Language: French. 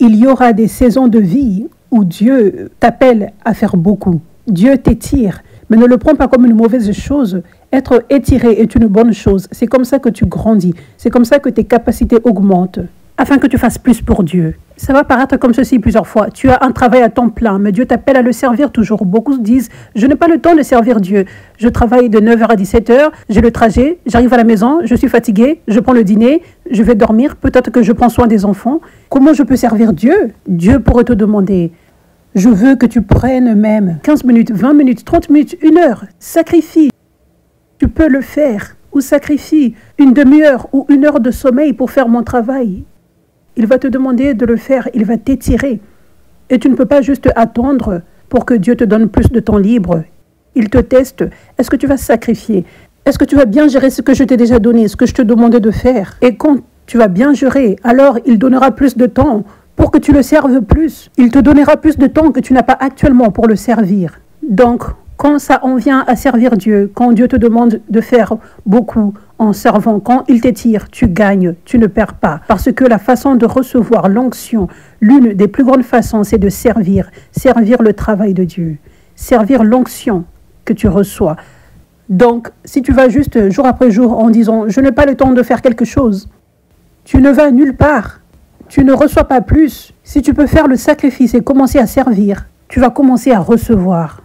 Il y aura des saisons de vie où Dieu t'appelle à faire beaucoup. Dieu t'étire, mais ne le prends pas comme une mauvaise chose. Être étiré est une bonne chose. C'est comme ça que tu grandis. C'est comme ça que tes capacités augmentent, afin que tu fasses plus pour Dieu. Ça va paraître comme ceci plusieurs fois. Tu as un travail à temps plein, mais Dieu t'appelle à le servir toujours. Beaucoup disent, je n'ai pas le temps de servir Dieu. Je travaille de 9h à 17h, j'ai le trajet, j'arrive à la maison, je suis fatigué, je prends le dîner, je vais dormir, peut-être que je prends soin des enfants. Comment je peux servir Dieu? Dieu pourrait te demander, je veux que tu prennes même 15 minutes, 20 minutes, 30 minutes, 1 heure. Sacrifie. Tu peux le faire. Ou sacrifie une demi-heure ou 1 heure de sommeil pour faire mon travail. Il va te demander de le faire, il va t'étirer. Et tu ne peux pas juste attendre pour que Dieu te donne plus de temps libre. Il te teste. Est-ce que tu vas sacrifier? Est-ce que tu vas bien gérer ce que je t'ai déjà donné, ce que je te demandais de faire? Et quand tu vas bien gérer, alors il donnera plus de temps pour que tu le serves plus. Il te donnera plus de temps que tu n'as pas actuellement pour le servir. Donc, quand ça en vient à servir Dieu, quand Dieu te demande de faire beaucoup en servant, quand il t'étire, tu gagnes, tu ne perds pas. Parce que la façon de recevoir l'onction, l'une des plus grandes façons, c'est de servir le travail de Dieu, servir l'onction que tu reçois. Donc, si tu vas juste jour après jour en disant « je n'ai pas le temps de faire quelque chose », tu ne vas nulle part. Tu ne reçois pas plus. Si tu peux faire le sacrifice et commencer à servir, tu vas commencer à recevoir.